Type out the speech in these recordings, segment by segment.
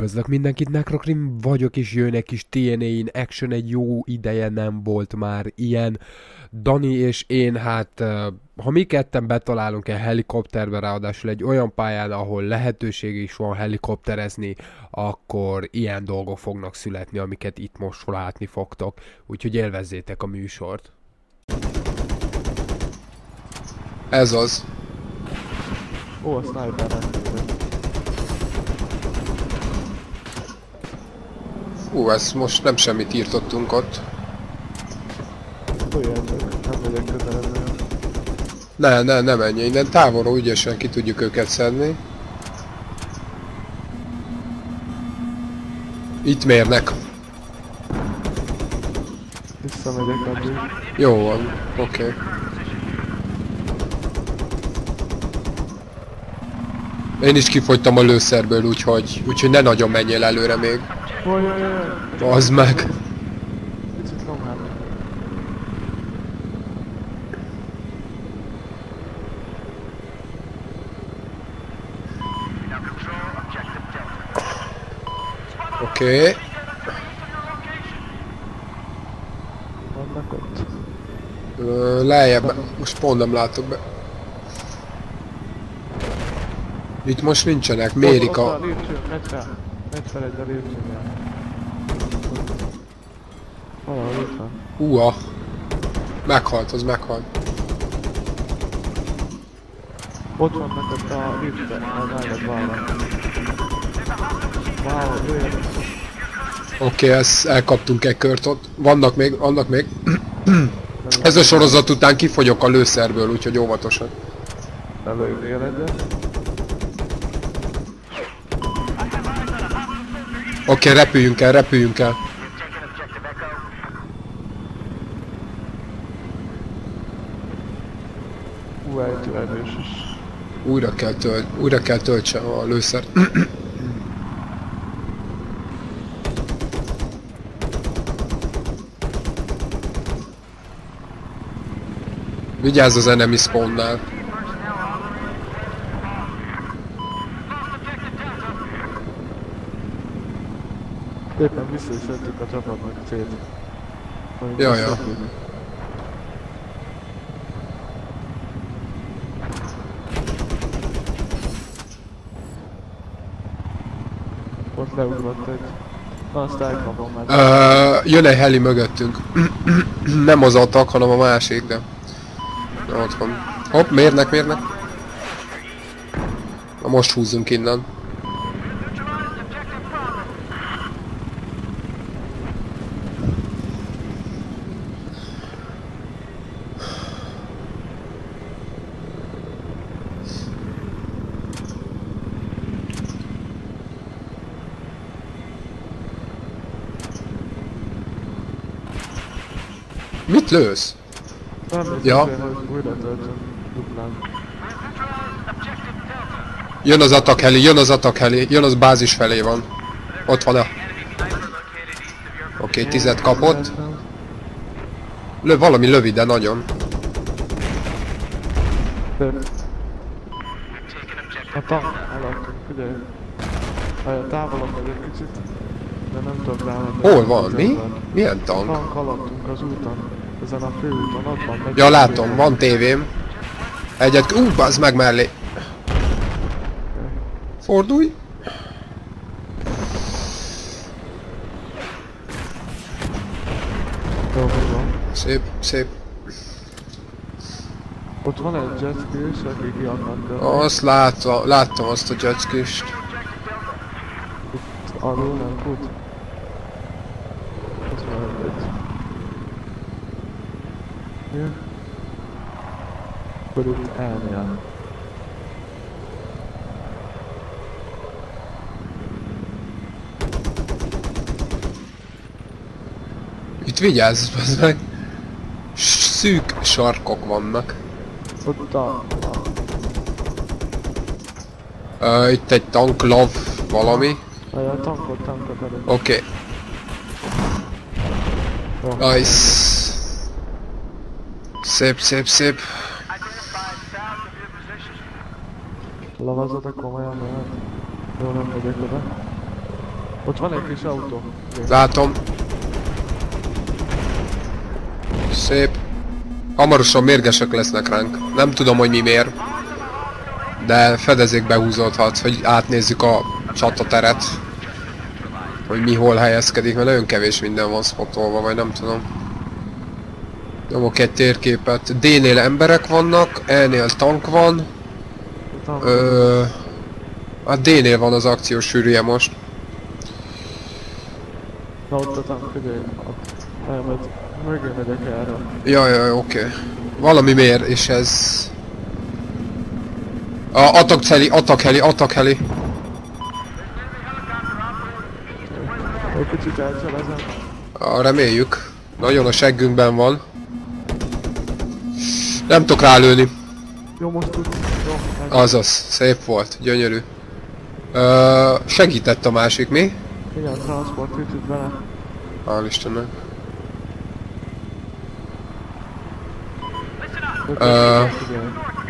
Üdvözlök mindenkit, Necrokrim vagyok, és jön egy kis TNA-in action, egy jó ideje nem volt már ilyen. Dani és én, hát, ha mi ketten betalálunk egy helikopterbe, ráadásul egy olyan pályán, ahol lehetőség is van helikopterezni, akkor ilyen dolgok fognak születni, amiket itt most látni fogtok. Úgyhogy élvezzétek a műsort. Ez az. Ó, a snipernek. Ezt most nem semmit írtottunk ott. Olyan, nem megyek közelebb. Ne menj, innen távolról ügyesen ki tudjuk őket szedni. Itt mérnek. Visszamegyek addig. Jó van, oké. Én is kifogytam a lőszerből, úgyhogy ne nagyon menjél előre még. Az meg. Picit lomhább. Oké. Vannak ott. Lejjebb, most pont nem látok be. Itt most nincsenek, mérik Ott a... a lépcső, megy fel. Megy fel egy a lépcsőnél. Valahol itt van. Meghalt, az meghalt. Ott vannak ott a lépcsőben, a rájad balra. Wow, lőjön. Oké, ezt elkaptunk egy kört ott. Vannak még. Ez a sorozat után kifogyok a lőszerből, úgyhogy óvatosan. Lelőjél egyet. Oké, repüljünk el. Ejtő erős is. Újra kell töltsem a lőszert. Vigyázz az enemy spawnnál. Éppen vissza is vettük a csapatnak a célt. Ja. Ott leugrott egy. Na, azt elkapom már. Jön egy heli mögöttünk. Nem az atak, hanem a másik, de... Ott van. Hopp, mérnek. Na most húzzunk innen. Mit lősz? Nem, Ja. hogy újra töltsön duplán. Jön az attack heli, jön az bázis felé van. Ott van a... Oké, 10-et kapott. Valami lövi, de nagyon. A tank alattunk, figyelj. Ha távolabb vagy egy kicsit, de nem tudok rámenni. Hol van? Mi? Milyen tank? Tank alattunk az úton, ezen a főúton, ott van. Ja, látom, van tévém. Egyet... bazd meg mellé. Fordulj. Jó, hogy van. Szép. Ott van egy jetski is, aki ki akart törni. Azt láttam azt a jetskist. Itt alul nem fut. Az már egy. Jó. Akkor itt elmél. Itt vigyázz, bazd meg. Szűk sarkok vannak. Ott a... Itt egy tank, lav, valami. A tankot előtt. Oké. Nice. Szép. Lavazod a komolyan, mert jó, nem megyek oda. Ott van egy kis autó. Látom. Szép. Hamarosan mérgesek lesznek ránk. Nem tudom, hogy mi miért. De fedezékbe húzódhat, hogy átnézzük a csatateret. Hogy mi hol helyezkedik, mert nagyon kevés minden van spotolva, vagy nem tudom. Nyomok egy térképet. D-nél emberek vannak, E-nél tank van. A D-nél van az akció sűrűje most. Na ott a tank, figyelj. Elmegy. Mögé megyek erre. Jaj, oké. Valami miért, és ez... Attack heli. Egy kicsit elcselezem. Reméljük. Nagyon a seggünkben van. Nem tudok rálőni. Jó, most tud. Jó, Azaz, szép volt, gyönyörű. Segített a másik, mi? igen, transport kicsit vele. Hál' Istennek. Figyelj.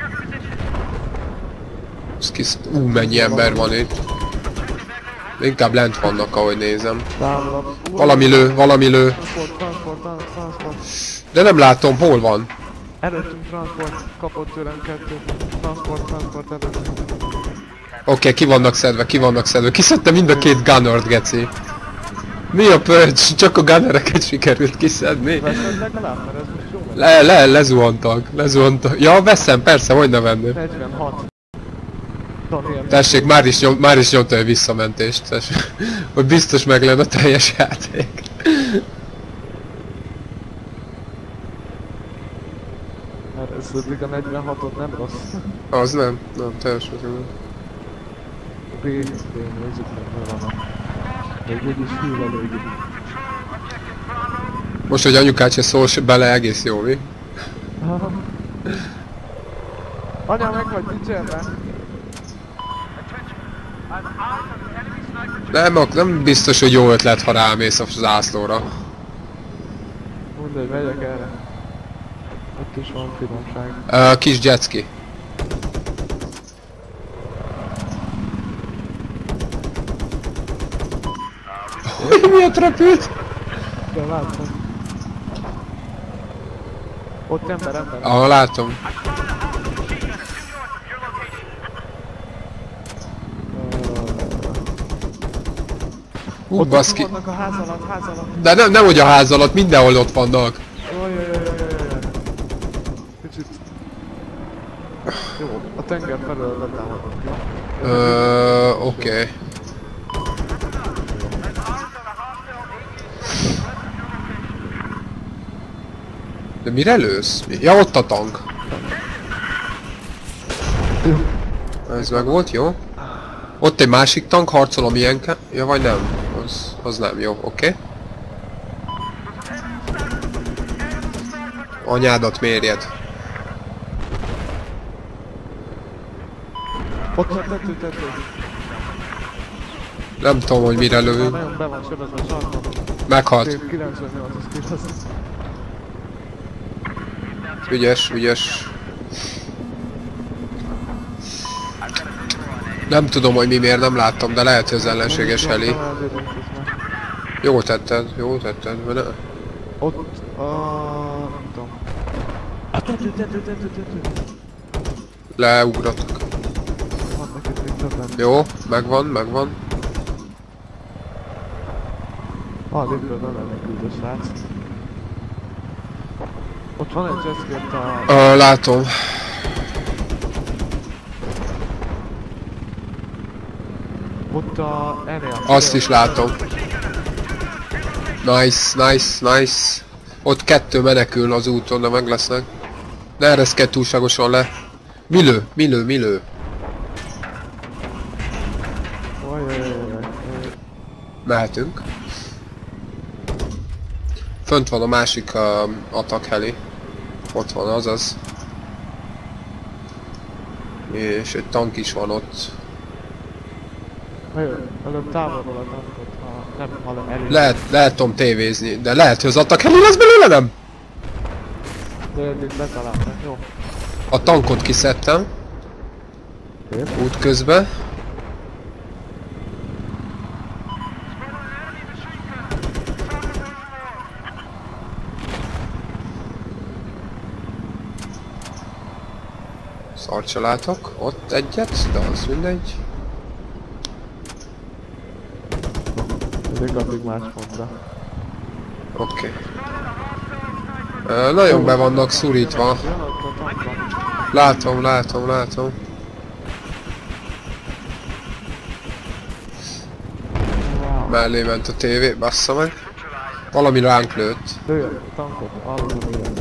Mennyi ember van itt. Inkább lent vannak, ahogy nézem. Távolabb. Valami lő. Transport. De nem látom, hol van. Előttünk transport, kapott tőlem kettőt. Transport előttünk. Oké, ki vannak szedve. Kiszedte mind a két gunnert, geci. Mi a pörcs? Csak a gunnereket sikerült kiszedni. Veszed legalább, mert ez most jó megy. Lezuhantak. Ja, veszem, persze, hogy ne venném. 46. Tessék, már is nyomta egy visszamentést, tessék. Hogy biztos meg lenne a teljes játék. Mert ez eddig a 46-ot nem rossz. Az nem, teljesen nem. Nézzük meg, mi van. Még mégis hűl elég. Most, hogy anyukád se szól bele, egész jó, mi? Anya, meg vagy dicsérve? Nem biztos, hogy jó ötlet, ha rámész a zászlóra. Mindegy, megyek erre. Ott is van finomság. Kis jetski. Miért repült? De látom. Ott ember. Látom. Ott Baszki. vannak a ház alatt. De nem hogy a ház alatt, mindenhol ott vannak. Kicsit. Jó, a tenger felől letámadnak, jó? Oké. De mire lősz? Ja, ott a tank. Ez meg volt, jó? Ott egy másik tank, harcolom ilyenke. Ja, vagy nem? Az nem, jó, oké. Anyádat mérjed. Ott van tető. Nem tudom, hogy mire lövünk. Nagyon be van sebezve a sarkon. Meghalt. 98-as kihasz. Ügyes. Nem tudom, hogy mi miért nem láttam, de lehet, hogy az ellenséges heli. Jól tetted, mert ne... Ott nem tudom. A tető. Leugrottak. Vannak itt még többen. Jó, megvan. Lépről nem lenne küldös srác. Ott van egy jetski ott a... Látom. Ott a... ennél. Azt is látom. Nice. Ott kettő menekül az úton, de meg lesznek. Ne ereszkedj túlságosan le. Mi lő? Mehetünk. Fönt van a másik attack heli. Ott van, azaz. És egy tank is van ott. Előbb távolról a tankot, nem. Lehet tudom tévézni, de lehet, hogy az attack heli lesz belőle, nem? De eddig betalálták, jó. A tankot kiszedtem. Út közben. Szarcsa látok. Ott egyet, de az mindegy. Ezek addig más pontra. Oké. Nagyon be vannak szurítva. Jön ott a tankban. Látom. Wow. Mellé ment a tévé, bassza meg. Valami ránk lőtt. Lőjön, tankot, alul lőjön.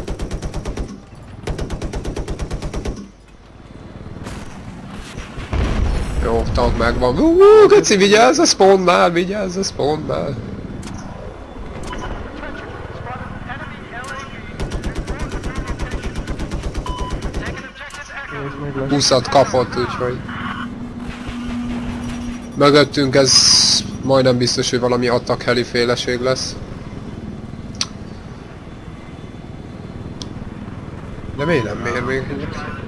Jó, tank megvan. Geci, vigyázz a spawnnál, vigyázz a spawnnál. És még lesz. 20-at kapott, úgyhogy... Mögöttünk ez majdnem biztos, hogy valami attack heli féleség lesz. De miért nem mér még?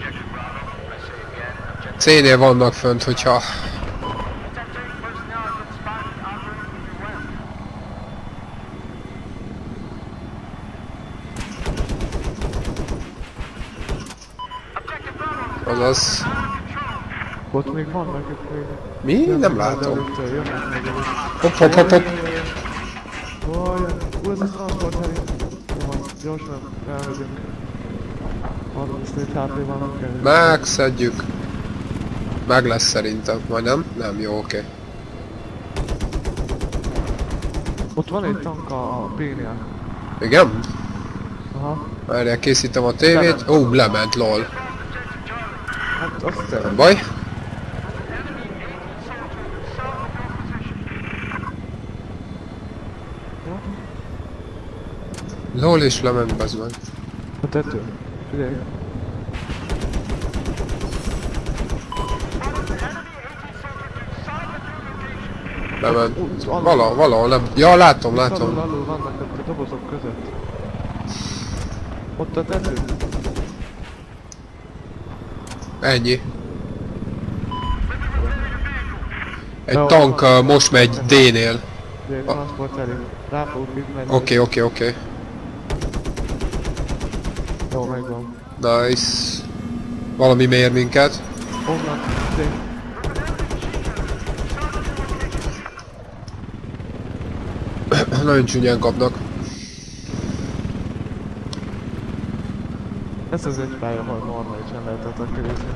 C-nél vannak fönt, hogyha... Azaz... Ott még vannak itt még. Mi? Jönnek Nem majd látom. előttől, jönnek meg előtt. Hopp. Ez a transport heli. Jó van, gyorsan elmegyünk. 34 HP van, nem kell. Megszedjük. Meg lesz szerintem, vagy nem? Nem, jó, oké. Ott van egy tank a B-nél. Igen? Aha. Várjál, készítem a tévét. Ó, lement, lol. Hát azt Nem te. baj. LOL is lement, bazd meg. A tető. Figyelj. Lement. Valahol nem. Ja, látom. Alul vannak ott a dobozok között. Ott a tető. Ennyi. Egy Jó, tank van. most megy D-nél. Ugye egy transport heli. Rá fogunk itt menni. Oké. Jó, megvan. Nice. Valami mér minket. Onnan, figyelj. Nagyon csúnyán kapnak. Ez az egy pálya, ahol normálisan lehet attackerizni.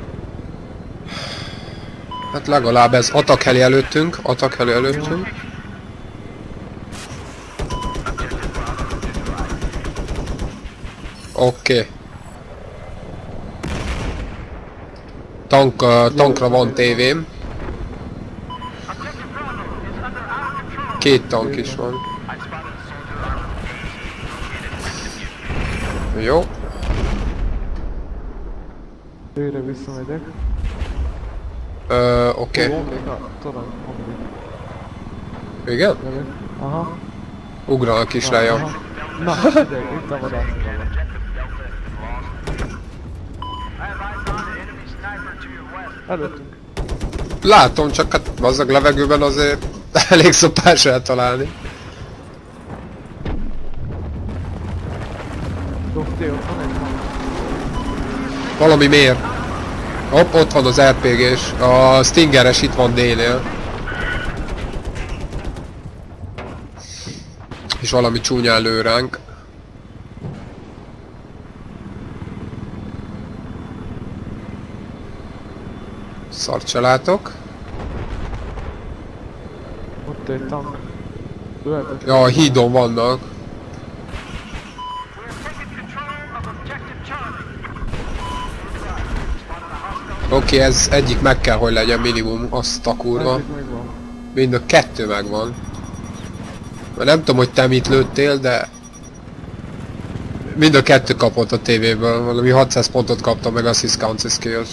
Hát legalább ez attack heli előttünk. Oké. Tankra van tévém. Két tank is van. Jó. Őre visszamegyek. Oké. Omlik a torony, omlik. Igen? Jövök. Aha. Ugranak is rája. Aha. Na, figyelj, itt a vadász. Előttünk. Látom, csak hát vazzag levegőben azért elég szopás eltalálni. Dofté, ott van egy tank. Valami mér. Hopp, ott van az RPG-s. A Stingeres itt van D-nél. És valami csúnyán lő ránk. Szart se látok. Ott egy tank. Ülhetett. Ja, a hídon vannak. Oké, ez egyik meg kell, hogy legyen minimum, azt a kurva. Egyik megvan. Mind a kettő megvan. Mert nem tudom, hogy te mit lőttél, de... Mind a kettő kapott a tévéből, valami 600 pontot kaptam meg assist county skills.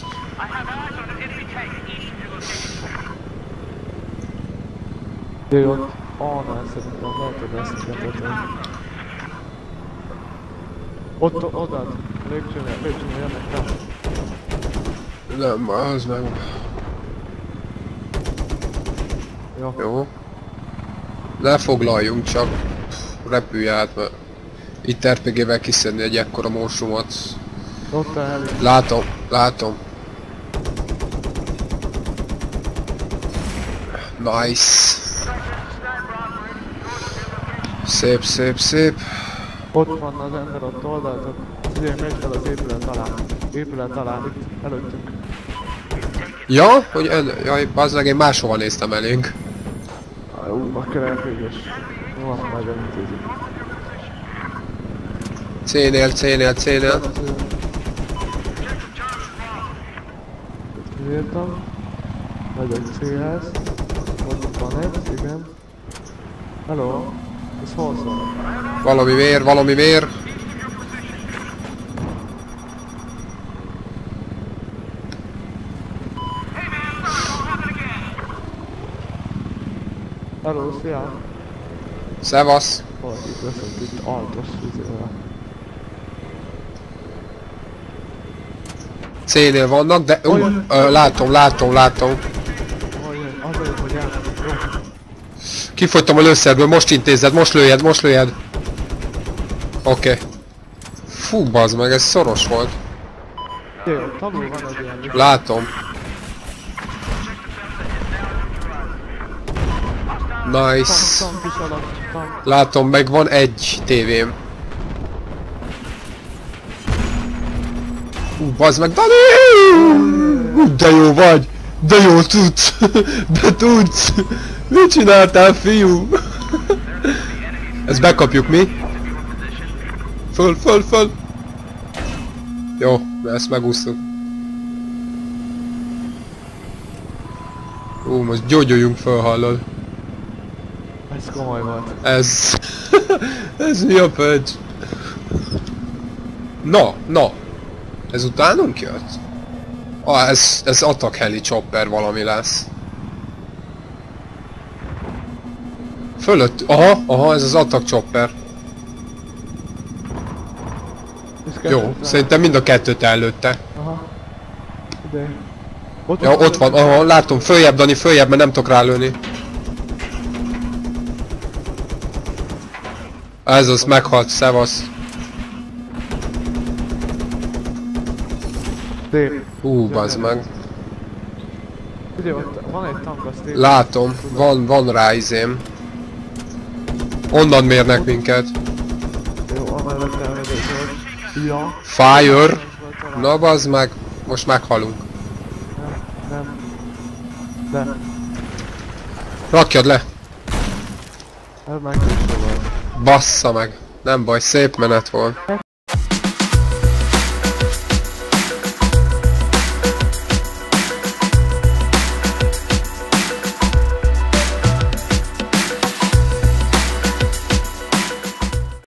Jöjj ott. Annál szerintem lehet, hogy ezt kell. Ott, oda. Lépcsőnél jönnek rá. Nem, az meg... Jó. Jó. Ne foglaljunk csak. Repülj át, mert... Itt RPG-vel kiszedni egy ekkora morsumot. Ott a heli. Látom. Nice. Szép, szép, szép. Ott van az ember, ott oldaltok. Ugye megy fel az épület alá. Épület alá, itt előttünk. Ja, hogy jaj, bazdmeg, én máshova néztem elénk. Bakker elféges. Jó, azt majd elintézik. C-nél, C-nél, C-nél. Írtam. Megyek C-hez. Ott van egy, igen. Hello. Ez hol szól? Valami vér, valami vér. Hello, szia! Szevasz. Hol itt leszünk itt altos üzével. C-nél vannak, de látom. Olyan, azért, hogy jó. Kifogytam a lőszerből, most intézed, most lőjed. Oké. Fú, bazd meg, ez szoros volt. Jó, tanul van az ilyen. Látom. Nice. Tank is alatt, tank. Látom, meg van egy tévém. Bazd meg, Dani! De jó vagy! De jó tudsz! De tudsz! Mit csináltál, fiú? Ezt bekapjuk mi? Föl! Jó, ezt megúsztuk. Most gyógyuljunk föl, hallod? Ez komoly volt. Ez... ez mi a pöcs? Na! Ez utánunk jött? Ez attack heli chopper valami lesz. Fölött... Aha, ez az attack chopper. Jó, szerintem mind a kettőt előtte. Aha. Ide. Ja, ott van, aha, látom, följebb Dani, följebb, mert nem tudok rálőni. Ez az, meghalt, szevasz. Szép. Bazd meg. Ugye ott van egy tank, azt én... Látom, van rá izém. Onnan mérnek minket. Jó, amellett elmegyek, hogy... Ja. Fire! Na bazd meg, most meghalunk. Nem. De. Rakjad le! Ez megkéső volt. Bassza meg! Nem baj, szép menet volt.